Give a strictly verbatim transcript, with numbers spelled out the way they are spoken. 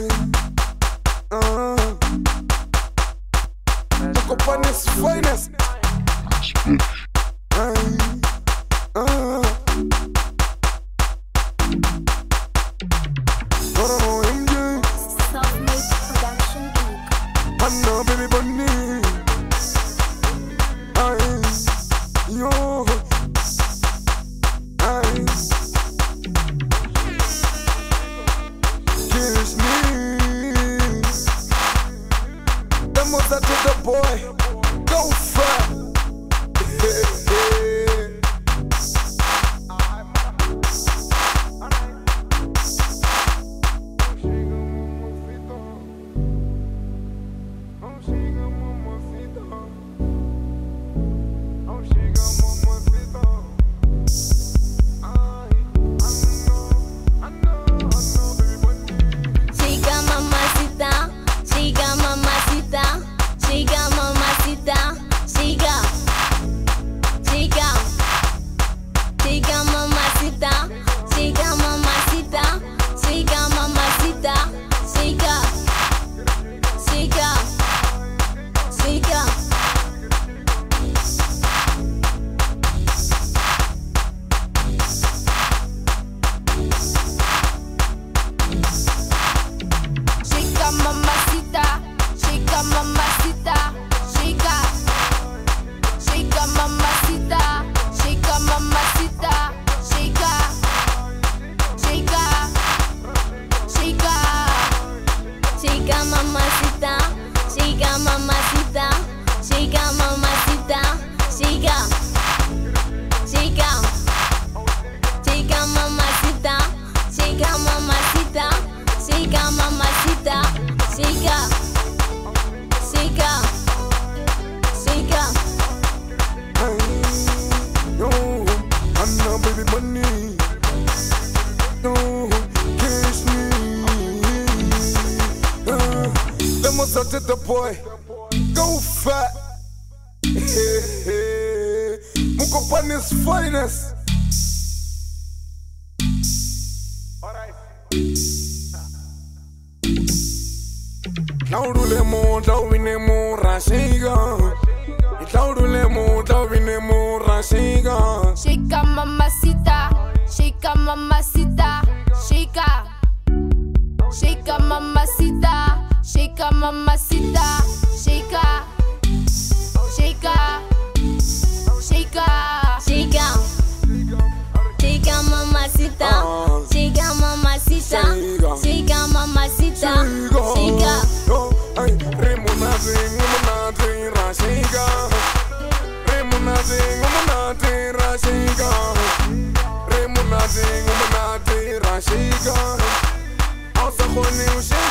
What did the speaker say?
Ay, uh, Mokopane's finest. Ay, uh, oh, M J. Self-made production Incorporated. I know, baby bunny. Ay, yo. Ay, kiss me. That must have to the boy. Go fat. To the boy, go fat. Mokopane's finest. Taurulemo, tauvinemo, rashiga. Taurulemo, tauvinemo, rashiga. Shika mamacita, shika mamacita, shika. Shika mamacita. Shika mamacita, shika, shika, shika, shika, shika mamacita, shika mamacita, shika mamacita, shika. Ay, remonate, remonate, rashiga. Remonate, remonate, rashiga. Remonate, remonate, rashiga. Asa khoni